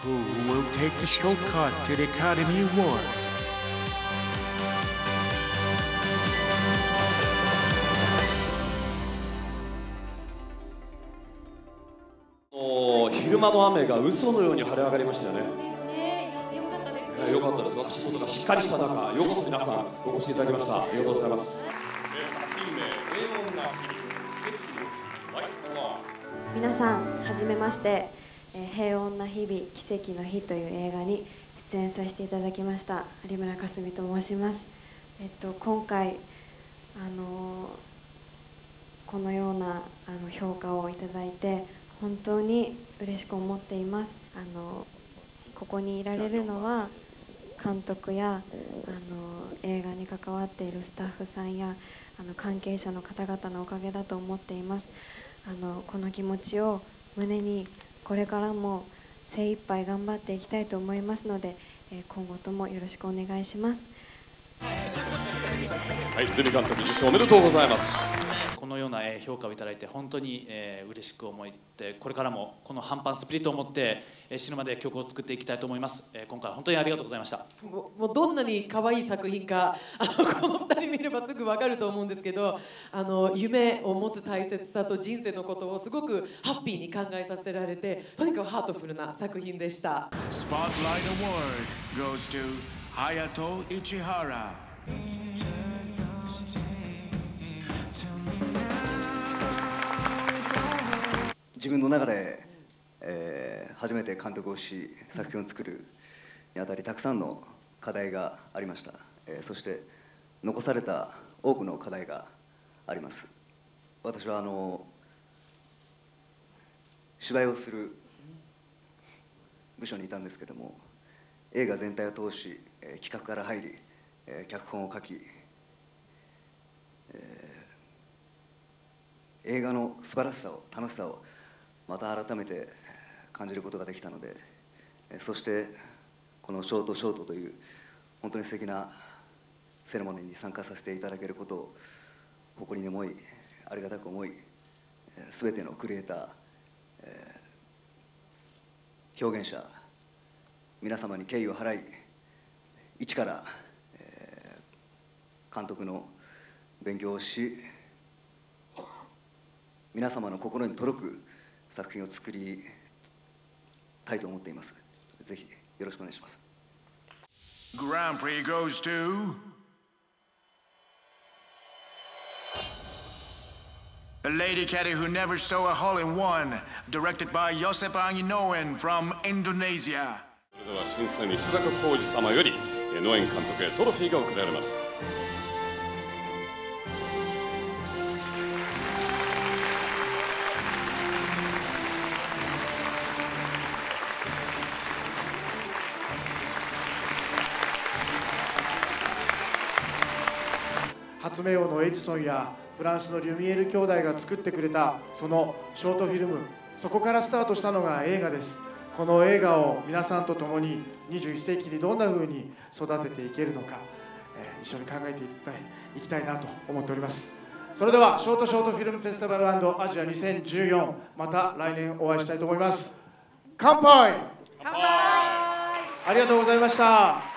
Who will take the shortcut to the Academy Awards? Oh, 昼間の雨が嘘のように晴れ上がりましたよね。 そうですね。やってよかったです。 よかったです。私事がしっかりした中、ようこそ皆さんお越しいただきました。ありがとうございます。 皆さんはじめまして、平穏な日々奇跡の日という映画に出演させていただきました有村架純と申します。今回このような評価をいただいて本当に嬉しく思っています。ここにいられるのは監督や映画に関わっているスタッフさんや関係者の方々のおかげだと思っています。この気持ちを胸にこれからも精一杯頑張っていきたいと思いますので、今後ともよろしくお願いします。 はい、泉監督受賞おめでとうございます。 このような評価をいただいて本当に嬉しく思ってこれからもこの半端スピリットを持って死ぬまで曲を作っていきたいと思います。今回は本当にありがとうございました。 もうどんなに可愛い作品かこの2人見ればすぐ分かると思うんですけど、夢を持つ大切さと人生のことをすごくハッピーに考えさせられてとにかくハートフルな作品でした。 Spotlight Award goes to Hayato Ichihara. 自分の中で、初めて監督をし作品を作るにあたりたくさんの課題がありました。そして残された多くの課題があります。私は芝居をする部署にいたんですけども、映画全体を通し、企画から入り、脚本を書き、映画の素晴らしさを楽しさをまた改めて感じることができたので、そしてこのショートという本当に素敵なセレモニーに参加させていただけることを誇りに思い、ありがたく思い、すべてのクリエイター、表現者皆様に敬意を払い、一から、監督の勉強をし、皆様の心に届く作品を作りたいと思っています。ぜひよろしくお願いします。 Grand Prix goes to A Lady Caddy Who Never Saw a Hole in One, directed by Josep Anginoen from Indonesia. それでは審査員石坂浩二様よりノエン監督へトロフィーが贈られます。 発明王のエジソンやフランスのリュミエール兄弟が作ってくれたそのショートフィルム、そこからスタートしたのが映画です。この映画を皆さんと共に21世紀にどんな風に育てていけるのか、一緒に考えていきたいなと思っております。それではショートフィルムフェスティバル&アジア2014、また来年お会いしたいと思います。乾杯。ありがとうございました。